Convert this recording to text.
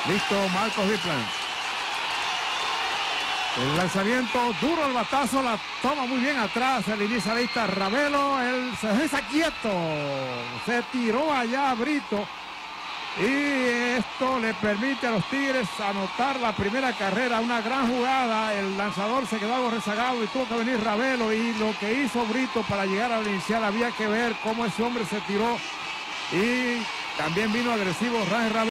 Listo, Marcos Diplan. El lanzamiento duro, el batazo, la toma muy bien atrás el inicialista Ravelo. Él se está quieto, se tiró allá Brito. Y esto le permite a los Tigres anotar la primera carrera, una gran jugada. El lanzador se quedó algo rezagado y tuvo que venir Ravelo, y lo que hizo Brito para llegar al inicial, había que ver cómo ese hombre se tiró, y también vino agresivo Ravelo.